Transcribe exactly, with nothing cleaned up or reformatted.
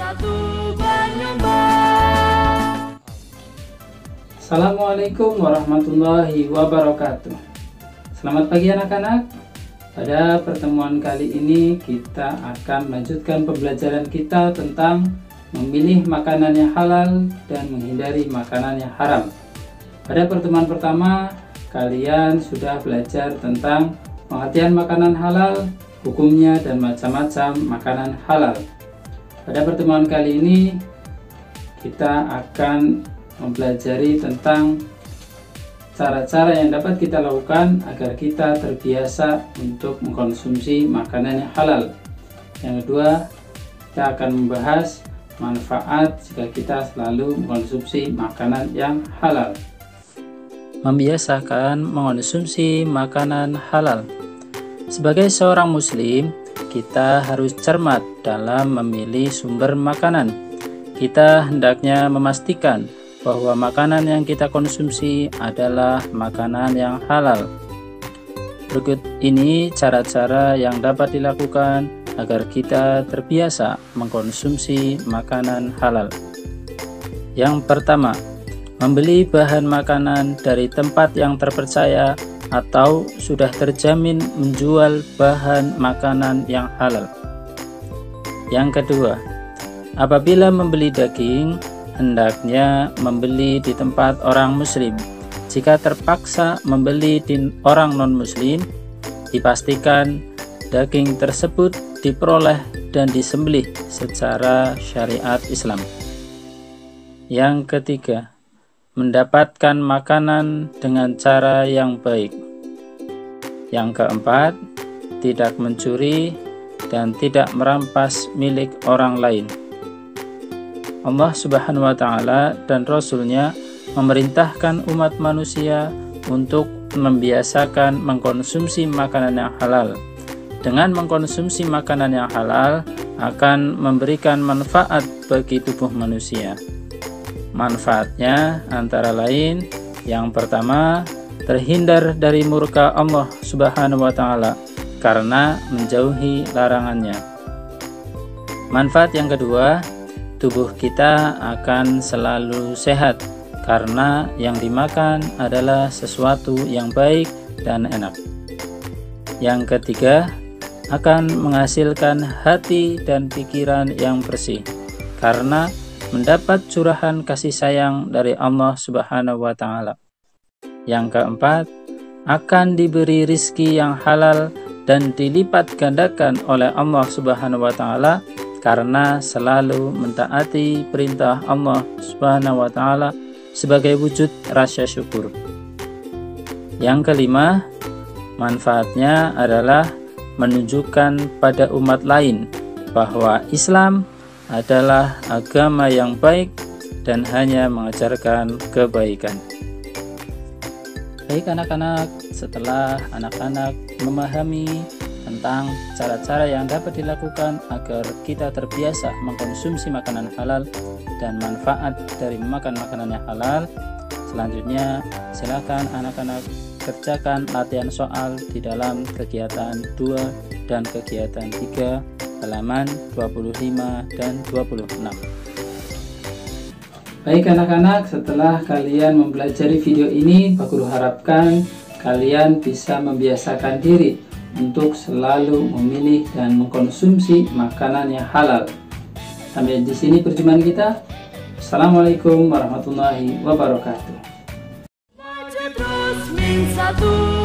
Assalamualaikum warahmatullahi wabarakatuh. Selamat pagi anak-anak. Pada pertemuan kali ini kita akan melanjutkan pembelajaran kita tentang memilih makanan yang halal dan menghindari makanan yang haram. Pada pertemuan pertama kalian sudah belajar tentang pengertian makanan halal, hukumnya, dan macam-macam makanan halal. Pada pertemuan kali ini kita akan mempelajari tentang cara-cara yang dapat kita lakukan agar kita terbiasa untuk mengkonsumsi makanan yang halal. Yang kedua, kita akan membahas manfaat jika kita selalu mengkonsumsi makanan yang halal. Membiasakan mengkonsumsi makanan halal. Sebagai seorang muslim, kita harus cermat dalam memilih sumber makanan. Kita hendaknya memastikan bahwa makanan yang kita konsumsi adalah makanan yang halal. Berikut ini cara-cara yang dapat dilakukan agar kita terbiasa mengkonsumsi makanan halal. Yang pertama, membeli bahan makanan dari tempat yang terpercaya atau sudah terjamin menjual bahan makanan yang halal. Yang kedua, apabila membeli daging, hendaknya membeli di tempat orang muslim. Jika terpaksa membeli di orang non-muslim, dipastikan daging tersebut diperoleh dan disembelih secara syariat Islam. Yang ketiga, mendapatkan makanan dengan cara yang baik. Yang keempat, tidak mencuri dan tidak merampas milik orang lain. Allah Subhanahu wa Ta'ala dan Rasul-Nya memerintahkan umat manusia untuk membiasakan mengkonsumsi makanan yang halal. Dengan mengkonsumsi makanan yang halal akan memberikan manfaat bagi tubuh manusia. Manfaatnya antara lain, yang pertama, terhindar dari murka Allah Subhanahu wa Ta'ala karena menjauhi larangannya. Manfaat yang kedua, tubuh kita akan selalu sehat karena yang dimakan adalah sesuatu yang baik dan enak. Yang ketiga, akan menghasilkan hati dan pikiran yang bersih karena mendapat curahan kasih sayang dari Allah Subhanahu wa Ta'ala. Yang keempat, akan diberi rizki yang halal dan dilipat gandakan oleh Allah Subhanahu wa Ta'ala karena selalu mentaati perintah Allah Subhanahu wa Ta'ala sebagai wujud rasa syukur. Yang kelima, manfaatnya adalah menunjukkan pada umat lain bahwa Islam adalah agama yang baik dan hanya mengajarkan kebaikan. Baik anak-anak, setelah anak-anak memahami tentang cara-cara yang dapat dilakukan agar kita terbiasa mengkonsumsi makanan halal dan manfaat dari memakan makanan yang halal, selanjutnya silakan anak-anak kerjakan latihan soal di dalam kegiatan dua dan kegiatan tiga halaman dua puluh lima dan dua puluh enam. Baik anak-anak, setelah kalian mempelajari video ini, Pak Guru harapkan kalian bisa membiasakan diri untuk selalu memilih dan mengkonsumsi makanan yang halal. Sampai di sini perjumpaan kita. Assalamualaikum warahmatullahi wabarakatuh.